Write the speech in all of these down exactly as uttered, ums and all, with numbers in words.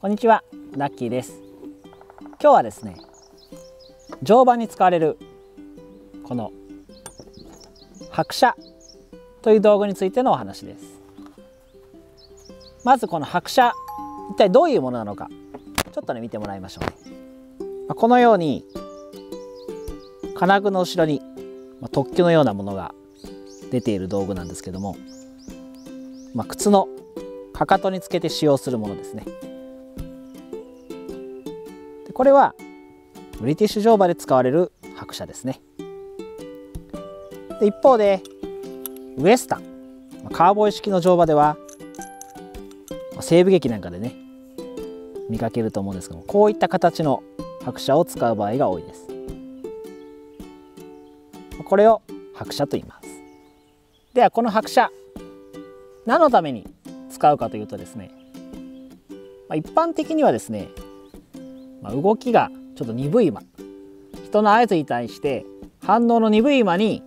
こんにちは、ラッキーです。今日はですね、乗馬に使われるこの拍車という道具についてのお話です。まずこの拍車、一体どういうものなのか、ちょっとね見てもらいましょうね。このように金具の後ろに突起のようなものが出ている道具なんですけども、まあ、靴のかかとにつけて使用するものですね。でこれはブリティッシュ乗馬で使われる拍車ですね。で一方でウエスタン、カーボーイ式の乗馬では西部劇なんかでね見かけると思うんですけども、こういった形の拍車を使う場合が多いです。これを拍車と言います。ではこの拍車、何のために使うかというとですね、まあ、一般的にはですね、まあ、動きがちょっと鈍い馬、人の合図に対して反応の鈍い馬に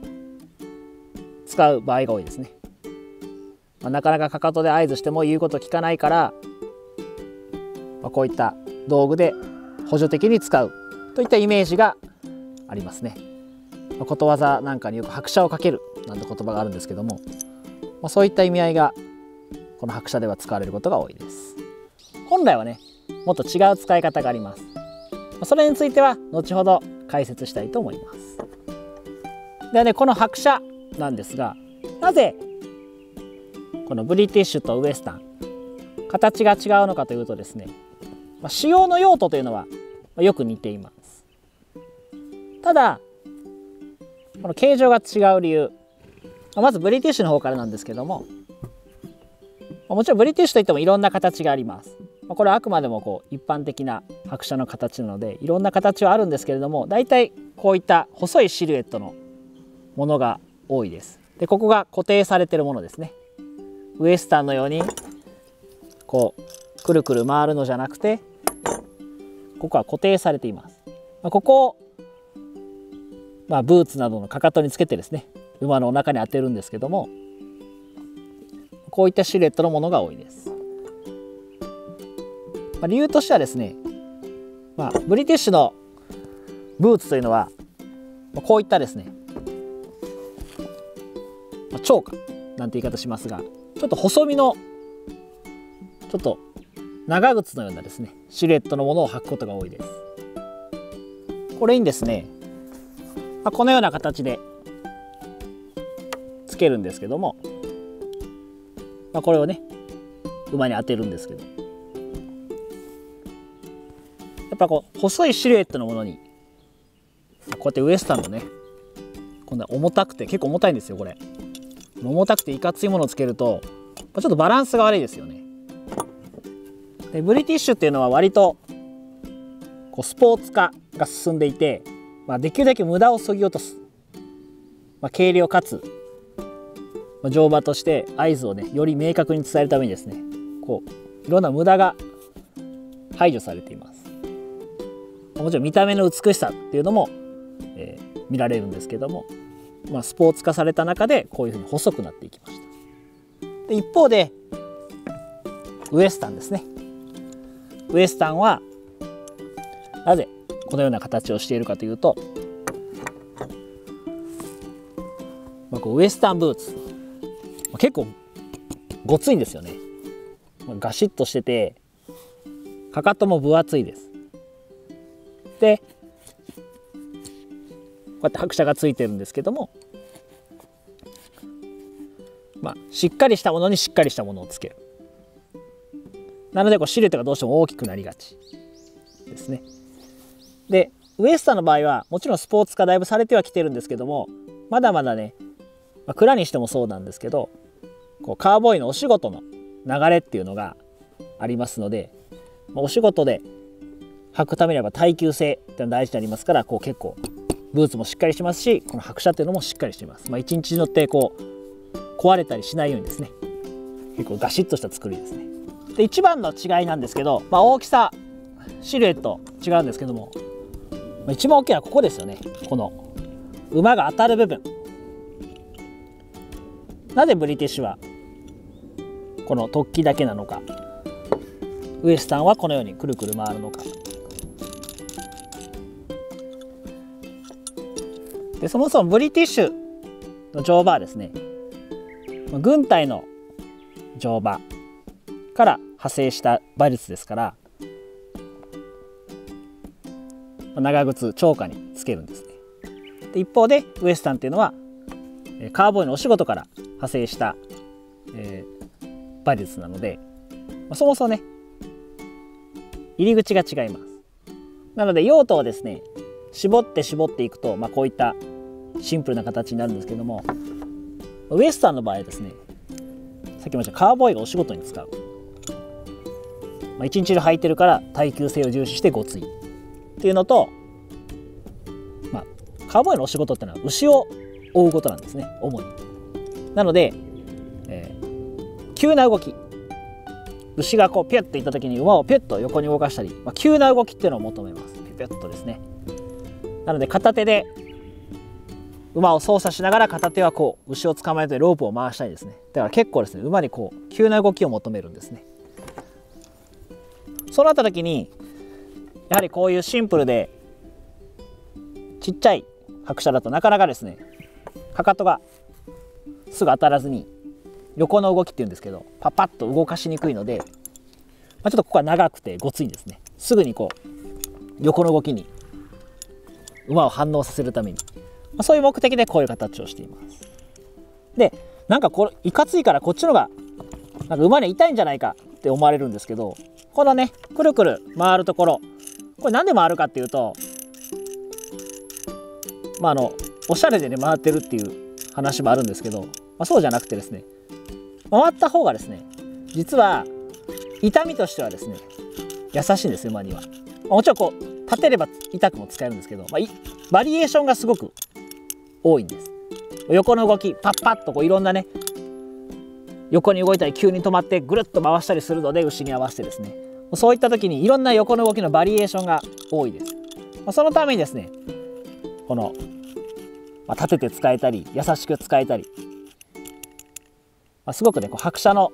使う場合が多いですね。まあ、なかなかかかとで合図しても言うこと聞かないから、まあ、こういった道具で補助的に使うといったイメージがありますね。まあ、ことわざなんかによく拍車をかけるなんて言葉があるんですけども、まあ、そういった意味合いがこの拍車では使われることが多いです。本来はねもっと違う使い方があります。それについては後ほど解説したいと思います。ではね、この拍車なんですが、なぜこのブリティッシュとウエスタン形が違うのかというとですね、まあ、使用の用途というのはよく似ています。ただこの形状が違う理由、まずブリティッシュの方からなんですけども、もちろんブリティッシュといってもいろんな形があります。これはあくまでもこう一般的な拍車の形なのでいろんな形はあるんですけれども、だいたいこういった細いシルエットのものが多いです。でここが固定されているものですね。ウエスタンのようにこうくるくる回るのじゃなくて、ここは固定されています。ここを、まあ、ブーツなどのかかとにつけてですね馬のお腹に当てるんですけども、こういったシルエットのものが多いです。まあ、理由としてはですね、まあ、ブリティッシュのブーツというのは、まあ、こういったですね、まあ、長下なんて言い方しますが、ちょっと細身のちょっと長靴のようなですねシルエットのものを履くことが多いです。これにですね、まあ、このような形でつけるんですけども、まあ、これをね馬に当てるんですけど、やっぱこう細いシルエットのものにこうやってウエスタンのね今度は重たくて結構重たいんですよ。これ重たくていかついものをつけるとちょっとバランスが悪いですよね。でブリティッシュっていうのは割とこうスポーツ化が進んでいて、まあ、できるだけ無駄をそぎ落とす、まあ、軽量かつ乗馬として合図をねより明確に伝えるためにですね、こういろんな無駄が排除されています。もちろん見た目の美しさっていうのも、えー、見られるんですけども、まあ、スポーツ化された中でこういうふうに細くなっていきました。で一方でウエスタンですね。ウエスタンはなぜこのような形をしているかというと、まあ、こうウエスタンブーツ結構ごついんですよね。ガシッとしててかかとも分厚いです。でこうやって拍車がついてるんですけども、まあ、しっかりしたものにしっかりしたものをつける。なのでこうシルエットがどうしても大きくなりがちですね。でウエスタンの場合はもちろんスポーツ化だいぶされてはきてるんですけども、まだまだね、まあ、蔵にしてもそうなんですけど、こうカーボーイのお仕事の流れっていうのがありますので、まあ、お仕事で履くためには耐久性っていうのが大事になりますから、こう結構ブーツもしっかりしてますし、この拍車っていうのもしっかりしています。まあ、一日に乗ってこう壊れたりしないようにですね、結構ガシッとした作りですね。で一番の違いなんですけど、まあ、大きさシルエット違うんですけども、まあ、一番大きいのはここですよね。この馬が当たる部分。なぜブリティッシュはこの突起だけなのか、 ウエスタンはこのようにくるくる回るのか。でそもそもブリティッシュの乗馬はですね、軍隊の乗馬から派生した馬術ですから、長靴長下につけるんですね。で一方でウエスタンっていうのはカウボーイのお仕事から派生した、えー、馬術なので、まあ、そもそもね入り口が違います。なので用途をですね絞って絞っていくと、まあ、こういったシンプルな形になるんですけども、ウエスタンの場合ですね、さっきも言ったカウボーイがお仕事に使う、まあ、一日中履いてるから耐久性を重視してごついっていうのと、まあ、カウボーイのお仕事ってのは牛を追うことなんですね、主に。なので、えー、急な動き、牛がこうピュッといった時に馬をピュッと横に動かしたり、まあ、急な動きっていうのを求めます。ピュッとですね。なので片手で馬を操作しながら片手はこう牛を捕まえてロープを回したりですね。だから結構ですね馬にこう急な動きを求めるんですね。そうなった時にやはりこういうシンプルでちっちゃい拍車だとなかなかですねかかとがすぐ当たらずに横の動きっていうんですけどパパッと動かしにくいので、まあ、ちょっとここは長くてごついんですね。すぐにこう横の動きに馬を反応させるために、まあ、そういう目的でこういう形をしています。でなんかこれいかついからこっちのがなんか馬に痛いんじゃないかって思われるんですけど、このねくるくる回るところ、これなんで回るかっていうと、まああのおしゃれでね回ってるっていう話もあるんですけど、まあ、そうじゃなくてですね、回った方がですね実は痛みとしてはですね優しいんですよ馬には。もちろんこう立てれば痛くも使えるんですけど、まあ、バリエーションがすごく多いんです。横の動きパッパッとこういろんなね横に動いたり急に止まってぐるっと回したりするので牛に合わせてですね、そういった時にいろんな横の動きのバリエーションが多いです。まあ、そのためにですねこの、まあ、立てて使えたり優しく使えたり、まあ、すごくねこう拍車の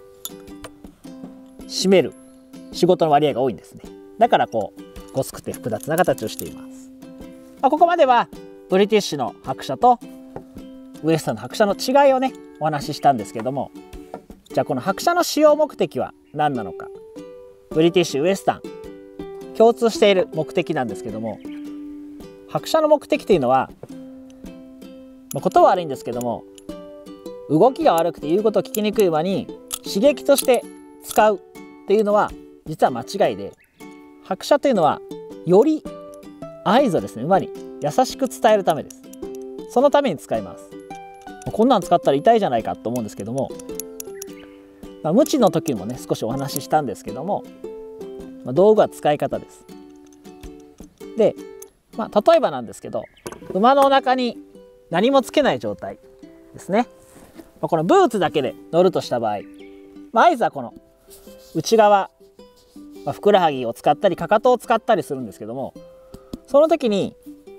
占める仕事の割合が多いんですね。だからこうごつくて複雑な形をしています。まあ、ここまではブリティッシュの拍車とウエスタンの拍車の違いをねお話ししたんですけども、じゃあこの拍車の使用目的は何なのか。ブリティッシュウエスタン共通している目的なんですけども、拍車の目的というのは、まあ、言葉悪いんですけども動きが悪くて言うことを聞きにくい馬に刺激として使うっていうのは実は間違いで、拍車というのはより合図をですね馬に優しく伝えるためです。そのために使います。こんなん使ったら痛いじゃないかと思うんですけども、まあ、無知の時もね少しお話ししたんですけども、まあ、道具は使い方です。で、まあ、例えばなんですけど馬のお腹に何もつけない状態ですね。まあ、このブーツだけで乗るとした場合、まあ、合図はこの内側、まあ、ふくらはぎを使ったりかかとを使ったりするんですけども、その時に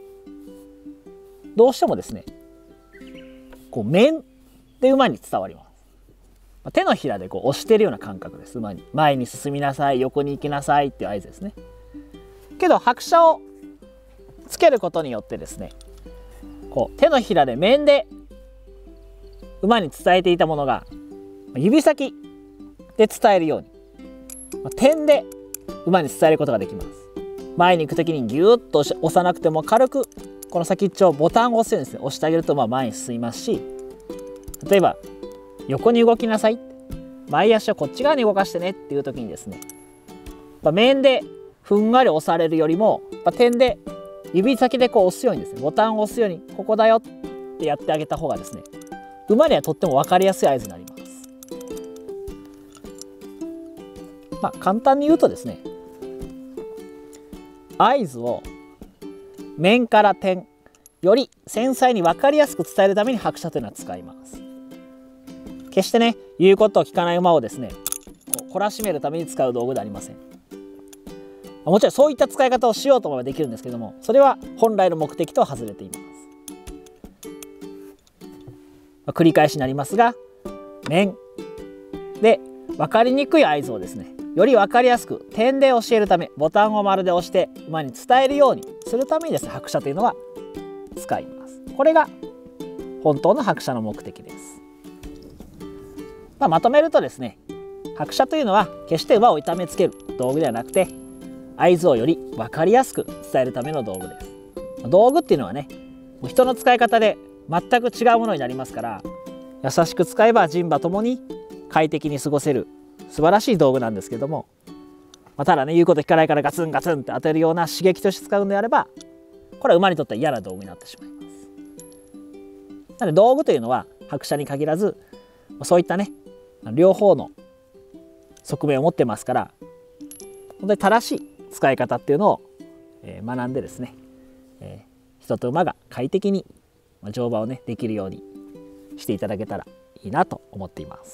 どうしてもですねこう面で馬に伝わります。手のひらでこう押してるような感覚です。馬に前に進みなさい横に行きなさいっていう合図ですね。けど拍車をつけることによってですねこう手のひらで面で馬に伝えていたものが指先で伝えるように点で馬に伝えることができます。前に行く時にギューッと押さなくても軽くこの先っちょボタンを押すようにですね押してあげるとまあ前に進みますし、例えば横に動きなさい、前足をこっち側に動かしてねっていう時にですね、面でふんわり押されるよりも点で指先でこう押すようにですねボタンを押すようにここだよってやってあげた方がですね馬にはとっても分かりやすい合図になります。まあ簡単に言うとですね合図を面から点より繊細に分かりやすく伝えるために拍車というのは使います。決してね言うことを聞かない馬をですねこう懲らしめるために使う道具ではありません。もちろんそういった使い方をしようと思えばできるんですけども、それは本来の目的とは外れています。まあ、繰り返しになりますが面で分かりにくい合図をですねより分かりやすく点で教えるため、ボタンを丸で押して馬に伝えるようにするためにですね、拍車というのは使います。これが本当の拍車の目的です。まあ、まとめるとですね、拍車というのは決して馬を痛めつける道具ではなくて、合図をより分かりやすく伝えるための道具です。道具っていうのはね、人の使い方で全く違うものになりますから、優しく使えば人馬ともに快適に過ごせる素晴らしい道具なんですけども、まあ、ただね、言うこと聞かないからガツンガツンって当てるような刺激として使うのであれば、これは馬にとっては嫌な道具になってしまいます。なので道具というのは拍車に限らず、そういったね、両方の側面を持ってますから、本当に正しい使い方っていうのを学んでですね、えー、人と馬が快適に乗馬をねできるようにしていただけたらいいなと思っています。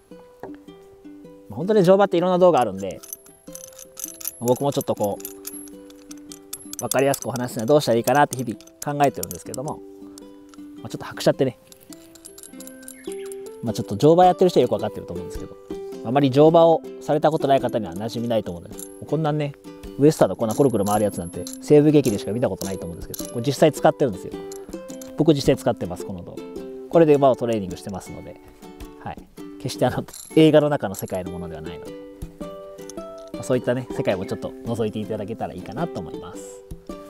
本当に乗馬っていろんな道具あるんで、僕もちょっとこう分かりやすくお話すにはどうしたらいいかなって日々考えてるんですけども、まあ、ちょっと拍車ってね、まあ、ちょっと乗馬やってる人はよく分かってると思うんですけど、あまり乗馬をされたことない方には馴染みないと思うので、こんなねウエスターのこんなコロコロ回るやつなんて西部劇でしか見たことないと思うんですけど、これ実際使ってるんですよ。僕実際使ってます、この道具。これで馬をトレーニングしてますので、はい、決してあの映画の中の世界のものではないので、まあ、そういったね世界もちょっと覗いていただけたらいいかなと思います。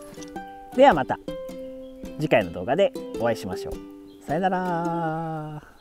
ではまた次回の動画でお会いしましょう。さよなら。